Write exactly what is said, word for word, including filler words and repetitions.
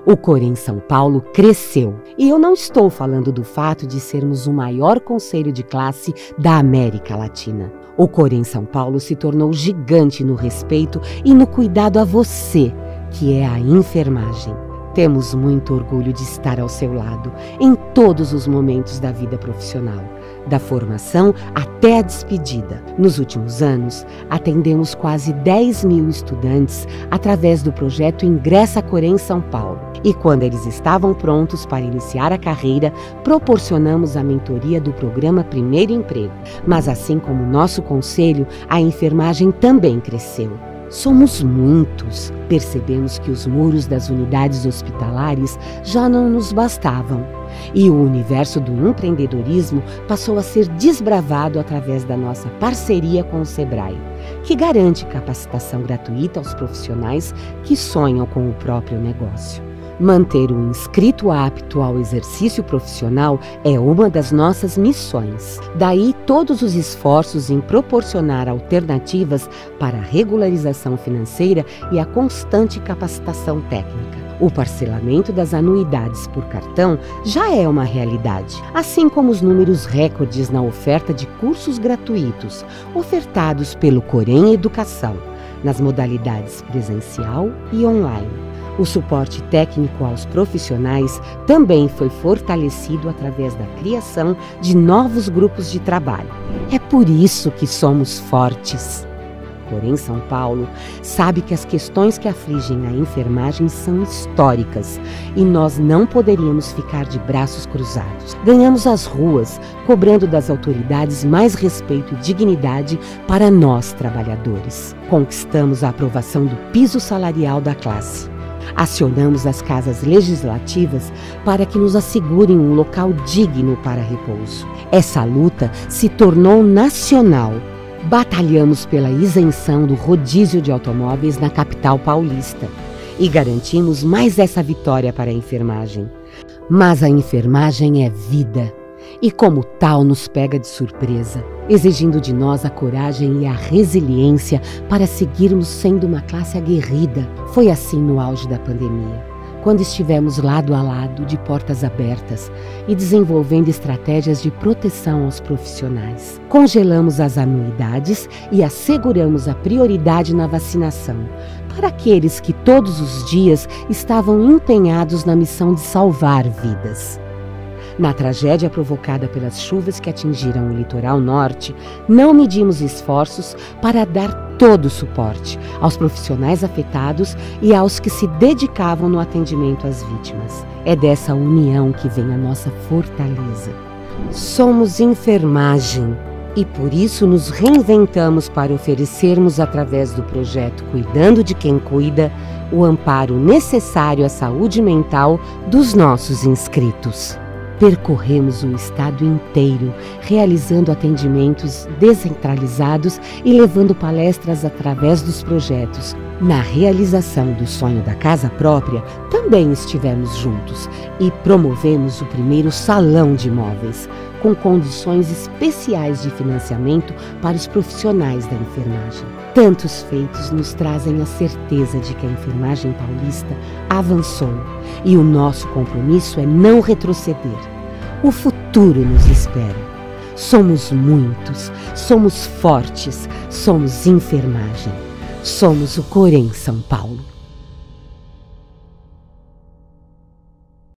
O Corém São Paulo cresceu. E eu não estou falando do fato de sermos o maior conselho de classe da América Latina. O Corém São Paulo se tornou gigante no respeito e no cuidado a você, que é a enfermagem. Temos muito orgulho de estar ao seu lado em todos os momentos da vida profissional, da formação até a despedida. Nos últimos anos, atendemos quase dez mil estudantes através do projeto Ingressa Corém São Paulo. E quando eles estavam prontos para iniciar a carreira, proporcionamos a mentoria do programa Primeiro Emprego. Mas assim como o nosso conselho, a enfermagem também cresceu. Somos muitos. Percebemos que os muros das unidades hospitalares já não nos bastavam. E o universo do empreendedorismo passou a ser desbravado através da nossa parceria com o Sebrae, que garante capacitação gratuita aos profissionais que sonham com o próprio negócio. Manter o inscrito apto ao exercício profissional é uma das nossas missões. Daí todos os esforços em proporcionar alternativas para a regularização financeira e a constante capacitação técnica. O parcelamento das anuidades por cartão já é uma realidade, assim como os números recordes na oferta de cursos gratuitos ofertados pelo Corém Educação, nas modalidades presencial e online. O suporte técnico aos profissionais também foi fortalecido através da criação de novos grupos de trabalho. É por isso que somos fortes. Corém São Paulo sabe que as questões que afligem a enfermagem são históricas e nós não poderíamos ficar de braços cruzados. Ganhamos as ruas, cobrando das autoridades mais respeito e dignidade para nós, trabalhadores. Conquistamos a aprovação do piso salarial da classe. Acionamos as casas legislativas para que nos assegurem um local digno para repouso. Essa luta se tornou nacional. Batalhamos pela isenção do rodízio de automóveis na capital paulista e garantimos mais essa vitória para a enfermagem. Mas a enfermagem é vida e, como tal, nos pega de surpresa, exigindo de nós a coragem e a resiliência para seguirmos sendo uma classe aguerrida. Foi assim no auge da pandemia, quando estivemos lado a lado, de portas abertas e desenvolvendo estratégias de proteção aos profissionais. Congelamos as anuidades e asseguramos a prioridade na vacinação para aqueles que todos os dias estavam empenhados na missão de salvar vidas. Na tragédia provocada pelas chuvas que atingiram o litoral norte, não medimos esforços para dar todo o suporte aos profissionais afetados e aos que se dedicavam no atendimento às vítimas. É dessa união que vem a nossa fortaleza. Somos enfermagem e por isso nos reinventamos para oferecermos, através do projeto Cuidando de Quem Cuida, o amparo necessário à saúde mental dos nossos inscritos. Percorremos o estado inteiro, realizando atendimentos descentralizados e levando palestras através dos projetos. Na realização do sonho da casa própria, também estivemos juntos e promovemos o primeiro salão de imóveis, com condições especiais de financiamento para os profissionais da enfermagem. Tantos feitos nos trazem a certeza de que a enfermagem paulista avançou e o nosso compromisso é não retroceder. O futuro nos espera. Somos muitos, somos fortes, somos enfermagem. Somos o Corém São Paulo.